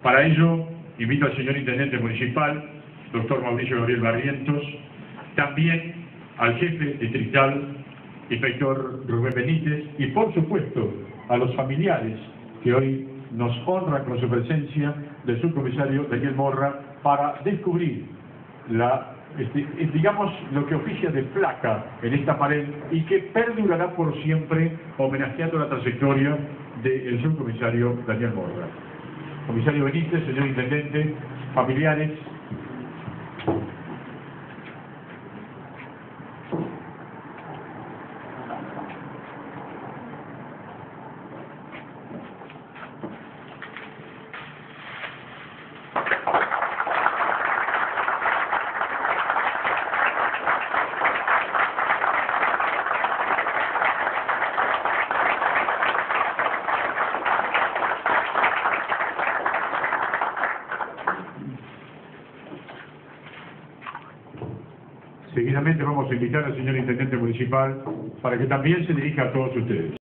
Para ello, invito al señor Intendente Municipal, doctor Mauricio Gabriel Barrientos, también al jefe distrital, inspector Rubén Benítez, y por supuesto a los familiares que hoy nos honran con su presencia del subcomisario Daniel Morra para descubrir digamos, lo que oficia de placa en esta pared y que perdurará por siempre homenajeando la trayectoria del subcomisario Daniel Morra. Comisario Benítez, señor Intendente, familiares. Seguidamente vamos a invitar al señor Intendente Municipal para que también se dirija a todos ustedes.